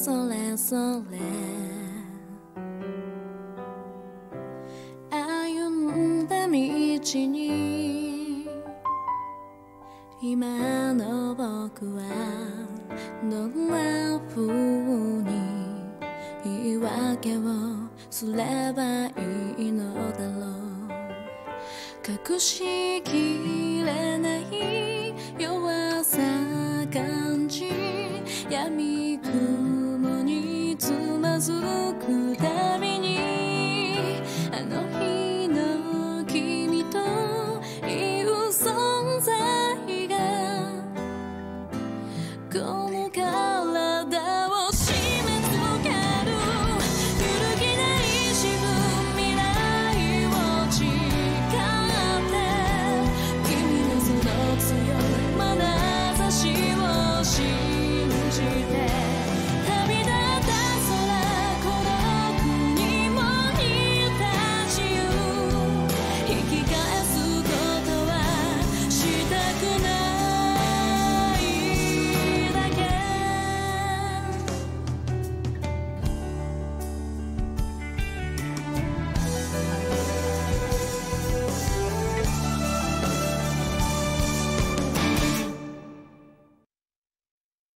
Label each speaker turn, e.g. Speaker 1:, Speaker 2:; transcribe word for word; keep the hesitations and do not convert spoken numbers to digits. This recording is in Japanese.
Speaker 1: それぞれ歩んだ道に今の僕はどんな風に言い訳をすればいいのだろう。隠しきれない弱さ感じ闇雲につまずく